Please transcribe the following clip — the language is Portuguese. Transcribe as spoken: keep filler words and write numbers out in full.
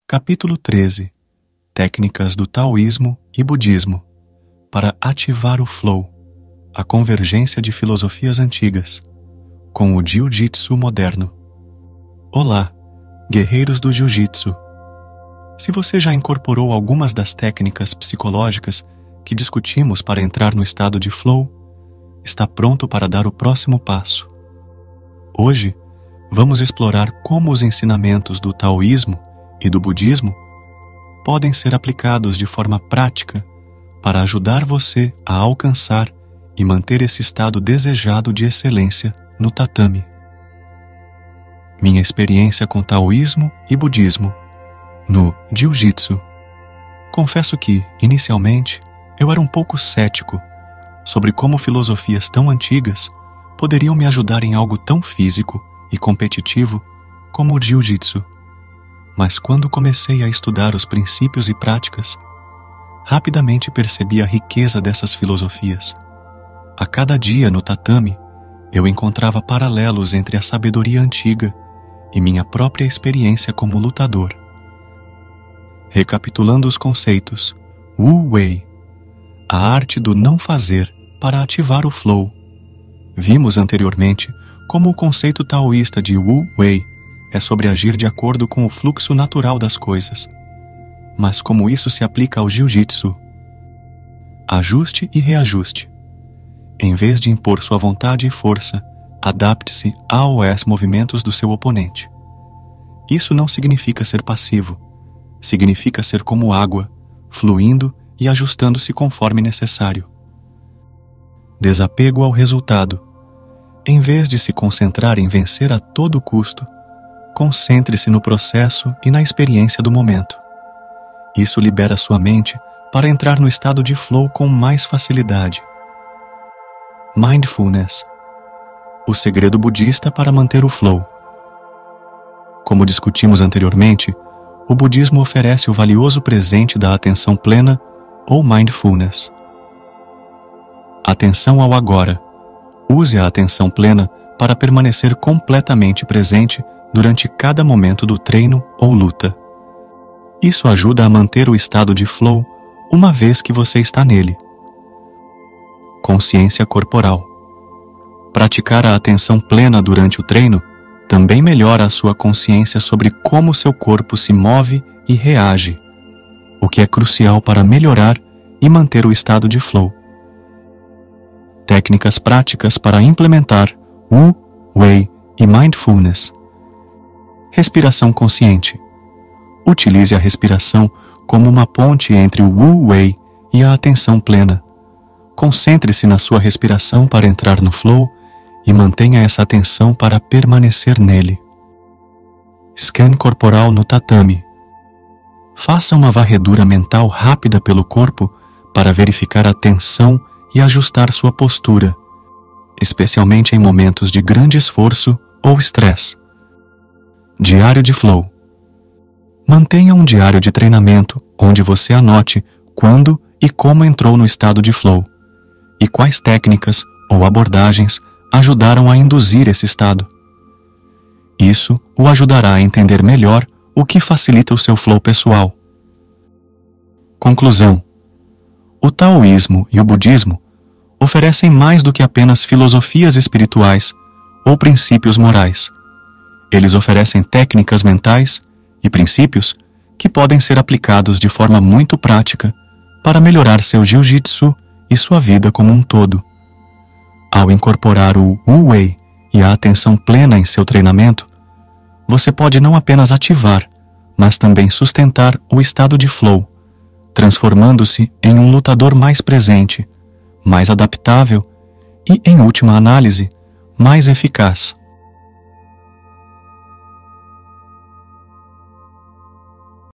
Capítulo treze. Técnicas do Taoísmo e Budismo para ativar o flow, a convergência de filosofias antigas, com o Jiu-Jitsu moderno. Olá, guerreiros do Jiu-Jitsu! Se você já incorporou algumas das técnicas psicológicas que discutimos para entrar no estado de flow, está pronto para dar o próximo passo. Hoje, vamos explorar como os ensinamentos do taoísmo e do budismo podem ser aplicados de forma prática para ajudar você a alcançar e manter esse estado desejado de excelência no tatame. Minha experiência com taoísmo e budismo no Jiu-Jitsu. Confesso que, inicialmente, eu era um pouco cético sobre como filosofias tão antigas poderiam me ajudar em algo tão físico e competitivo como o Jiu-Jitsu. Mas quando comecei a estudar os princípios e práticas, rapidamente percebi a riqueza dessas filosofias. A cada dia no tatame, eu encontrava paralelos entre a sabedoria antiga e minha própria experiência como lutador. Recapitulando os conceitos, Wu Wei, a arte do não fazer para ativar o flow. Vimos anteriormente como o conceito taoísta de Wu Wei é sobre agir de acordo com o fluxo natural das coisas. Mas como isso se aplica ao Jiu-Jitsu? Ajuste e reajuste. Em vez de impor sua vontade e força, adapte-se aos movimentos do seu oponente. Isso não significa ser passivo. Significa ser como água, fluindo e ajustando-se conforme necessário. Desapego ao resultado. Em vez de se concentrar em vencer a todo custo, concentre-se no processo e na experiência do momento. Isso libera sua mente para entrar no estado de flow com mais facilidade. Mindfulness. O segredo budista para manter o flow. Como discutimos anteriormente, o budismo oferece o valioso presente da atenção plena ou mindfulness. Atenção ao agora. Use a atenção plena para permanecer completamente presente durante cada momento do treino ou luta. Isso ajuda a manter o estado de flow uma vez que você está nele. Consciência corporal. Praticar a atenção plena durante o treino também melhora a sua consciência sobre como seu corpo se move e reage, o que é crucial para melhorar e manter o estado de flow. Técnicas práticas para implementar Wu Wei e Mindfulness. Respiração consciente. Utilize a respiração como uma ponte entre o Wu Wei e a atenção plena. Concentre-se na sua respiração para entrar no flow e mantenha essa atenção para permanecer nele. Scan corporal no tatame. Faça uma varredura mental rápida pelo corpo para verificar a tensão e ajustar sua postura, especialmente em momentos de grande esforço ou estresse. Diário de flow. Mantenha um diário de treinamento onde você anote quando e como entrou no estado de flow e quais técnicas ou abordagens ajudaram a induzir esse estado. Isso o ajudará a entender melhor o que facilita o seu flow pessoal. Conclusão. O taoísmo e o budismo oferecem mais do que apenas filosofias espirituais ou princípios morais. Eles oferecem técnicas mentais e princípios que podem ser aplicados de forma muito prática para melhorar seu jiu-jitsu e sua vida como um todo. Ao incorporar o Wu Wei e a atenção plena em seu treinamento, você pode não apenas ativar, mas também sustentar o estado de flow, transformando-se em um lutador mais presente, mais adaptável e, em última análise, mais eficaz.